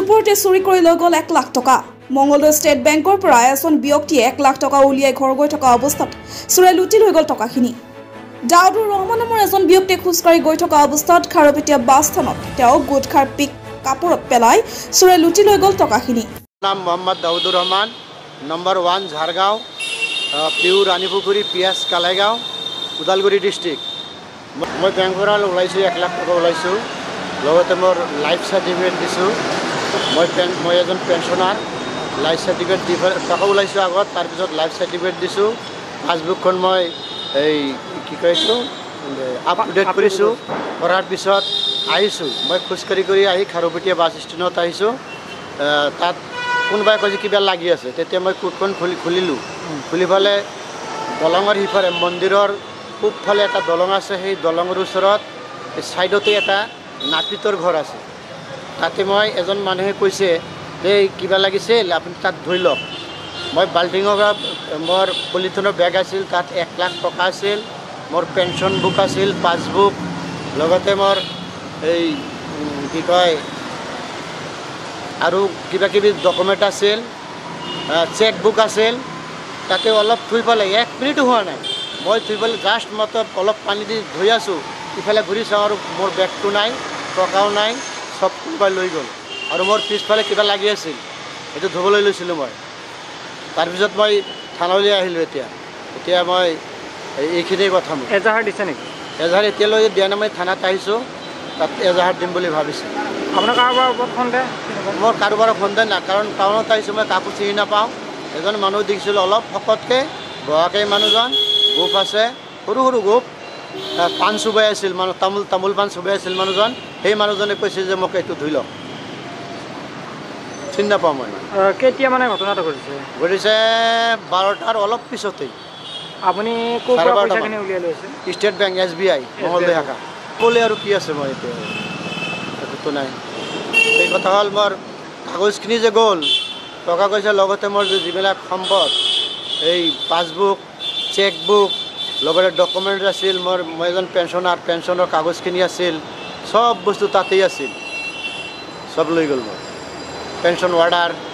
চুৰপুৰতে চুৰি কৰি লৈ গ'ল 1 লাখ টকা। মঙ্গলদৈ ষ্টেট বেংকৰ পৰা এজন ব্যক্তিয়ে 1 লাখ টকা উলিয়াই ঘৰ গৈ থকা অৱস্থাত চুৰে লুটি লৈ গ'ল টকাখিনি। দাউদুৰ ৰহমান নামৰ এজন ব্যক্তিয়ে খোজকাঢ়ি গৈ থকা অৱস্থাত খাৰপেটীয়া বাছ স্থানত তেওঁ গোটখাৰ পিক কাপোৰত পেলাই চুৰে লুটি লৈ গ'ল টকাখিনি। নাম মোহাম্মদ দাউদুৰ ৰহমান, নম্বৰ 1 ঝাৰগাঁও, পিউ ৰাণীপুখুৰী, পিএছ কালাইগাঁও, ওদালগুৰি ডিষ্ট্ৰিক্ট। মই বেংকৰ ওলাইছোঁ, 1 লাখ টকা ওলাইছোঁ। লগতে মোৰ লাইফ চাৰ্টিফিকেট দিছোঁ। মই এজন পেঞ্চনাৰ। লাইফ চাৰ্টিফিকেট দি টকা ওলাইছোঁ আগত, তাৰপিছত লাইফ চাৰ্টিফিকেট দিছোঁ। পাছবুকখন মই এই কি কৈছোঁ আপডেট কৰিছোঁ। কৰাৰ পিছত আহিছোঁ, মই খোজকাঢ়ি কৰি আহি খাৰুপেটীয়া বাছ ষ্টেণ্ডত আহিছোঁ। তাত কোনোবাই কৈছে কিবা লাগি আছে, তেতিয়া মই কোটখন খুলিলোঁ। খুলি পেলে দলঙৰ সিফালে মন্দিৰৰ পূবফালে এটা দলং আছে, সেই দলঙৰ ওচৰত ছাইডতে এটা নাপিতৰ ঘৰ আছে। তাতে মই এজন মানুহে কৈছে যে কিবা লাগিছিল, আপুনি তাত ধুই লওক। মই বাল্টিঙৰ মোৰ পলিথিনৰ বেগ আছিল, তাত 1 লাখ টকা আছিল, মোৰ পেঞ্চন বুক আছিল, পাছবুক, লগতে মোৰ এই কি কয় আৰু কিবা কিবি ডকুমেণ্ট আছিল, চেক বুক আছিল। তাতে অলপ ধুই পেলাই 1 মিনিটো হোৱা নাই, মই ধুই পেলাই জাষ্ট অলপ পানী দি ধুই আছোঁ। ইফালে ঘূৰি চাওঁ আৰু মোৰ বেগটো নাই, টকাও নাই, চব কোনোবাই লৈ গ'ল। আৰু মোৰ পিছফালে কিবা লাগি আছিল, সেইটো ধুবলৈ লৈছিলোঁ মই। তাৰপিছত মই থানালৈ আহিলোঁ। এতিয়া মই এইখিনিয়ে কথা। মোক এজাহাৰ দিছে নেকি? এজাহাৰ এতিয়ালৈ দিয়া নাই, মই থানাত আহিছোঁ, তাত এজাহাৰ দিম বুলি ভাবিছোঁ। আপোনাৰ কাৰোবাৰ ওপৰত সন্দেহ? মোৰ কাৰোবাৰ সন্দেহ নাই, কাৰণ টাউনত আহিছোঁ, মই কাকো চিনি নাপাওঁ। এজন মানুহ দেখিছিলোঁ অলপ শকতকৈ, বগাকৈ মানুহজন, গোপ আছে, সৰু সৰু গোপ, পাণ চুবাই আছিল, তামোল পাণ চুবাই আছিল মানুহজন। সেই মানুহজনে কৈছে যে মোক এইটো ধুই লওক। চিনি নাপাওঁ মই। কেতিয়া মানে ঘটনাটো ঘটিছে? 12টাৰ অলপ পিছতেই। আপুনি ক'ৰ পৰা পইচাখিনি উলিয়াই লৈছে? ষ্টেট বেংক, SBI, মঙ্গলদৈ শাখা। ক'লে আৰু কি আছে, মই এতিয়া একোতো নাই। এই কথা হ'ল মোৰ কাগজখিনি যে গ'ল, টকা পইচা লগতে মোৰ যিবিলাক সম্পদ, এই পাছবুক, চেকবুক, লগতে ডকুমেণ্ট আছিল, মই এজন পেঞ্চনাৰ, পেঞ্চনৰ কাগজখিনি আছিল, চব বস্তু তাতেই আছিল, চব লৈ গ'ল মোৰ। Pension order,